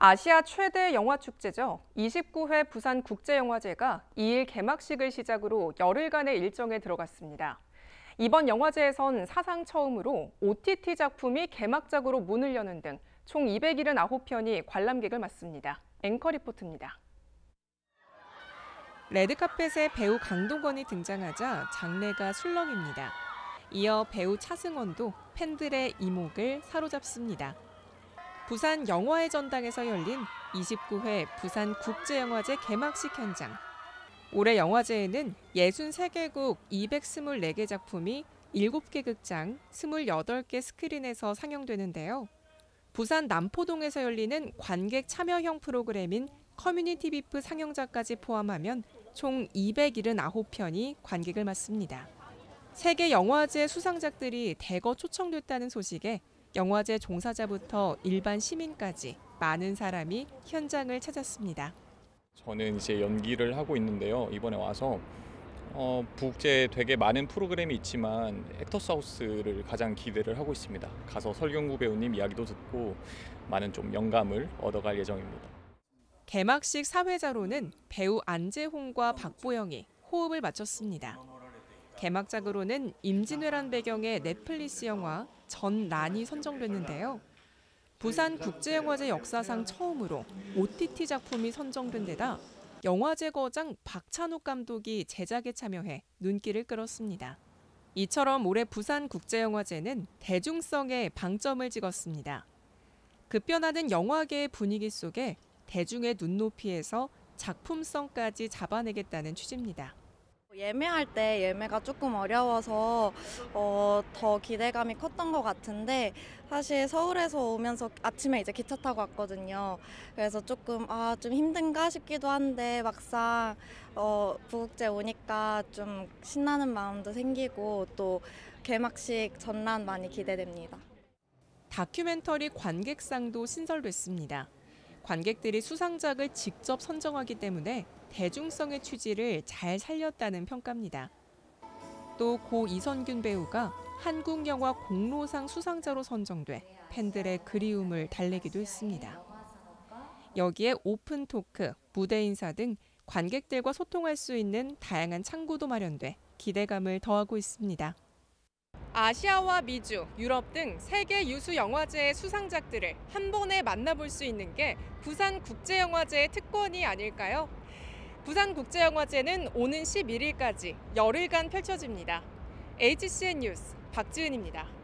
아시아 최대 영화 축제죠. 29회 부산국제영화제가 2일 개막식을 시작으로 열흘간의 일정에 들어갔습니다. 이번 영화제에선 사상 처음으로 OTT 작품이 개막작으로 문을 여는 등 총 279편이 관람객을 맞습니다. 앵커 리포트입니다. 레드카펫에 배우 강동원이 등장하자 장내가 술렁입니다. 이어 배우 차승원도 팬들의 이목을 사로잡습니다. 부산 영화의 전당에서 열린 29회 부산국제영화제 개막식 현장. 올해 영화제에는 63개국 224개 작품이 7개 극장, 28개 스크린에서 상영되는데요. 부산 남포동에서 열리는 관객 참여형 프로그램인 커뮤니티 비프 상영작까지 포함하면 총 279편이 관객을 맞습니다. 세계 영화제 수상작들이 대거 초청됐다는 소식에 영화제 종사자부터 일반 시민까지 많은 사람이 현장을 찾았습니다. 저는 이제 연기를 하고 있는데요. 이번에 와서 부국제에 되게 많은 프로그램이 있지만 액터스하우스를 가장 기대를 하고 있습니다. 가서 설경구 배우님 이야기도 듣고 많은 좀 영감을 얻어갈 예정입니다. 개막식 사회자로는 배우 안재홍과 박보영이 호흡을 맞췄습니다. 개막작으로는 임진왜란 배경의 넷플릭스 영화 전란이 선정됐는데요. 부산국제영화제 역사상 처음으로 OTT 작품이 선정된 데다 영화제 거장 박찬욱 감독이 제작에 참여해 눈길을 끌었습니다. 이처럼 올해 부산국제영화제는 대중성에 방점을 찍었습니다. 급변하는 영화계의 분위기 속에 대중의 눈높이에서 작품성까지 잡아내겠다는 취지입니다. 예매할 때 예매가 조금 어려워서 더 기대감이 컸던 것 같은데 사실 서울에서 오면서 아침에 이제 기차 타고 왔거든요. 그래서 조금 좀 힘든가 싶기도 한데 막상 부국제 오니까 좀 신나는 마음도 생기고 또 개막식 전란 많이 기대됩니다. 다큐멘터리 관객상도 신설됐습니다. 관객들이 수상작을 직접 선정하기 때문에 대중성의 취지를 잘 살렸다는 평가입니다. 또 고 이선균 배우가 한국영화 공로상 수상자로 선정돼 팬들의 그리움을 달래기도 했습니다. 여기에 오픈 토크, 무대 인사 등 관객들과 소통할 수 있는 다양한 창구도 마련돼 기대감을 더하고 있습니다. 아시아와 미주, 유럽 등 세계 유수 영화제의 수상작들을 한 번에 만나볼 수 있는 게 부산국제영화제의 특권이 아닐까요? 부산국제영화제는 오는 11일까지 열흘간 펼쳐집니다. HCN 뉴스 박지은입니다.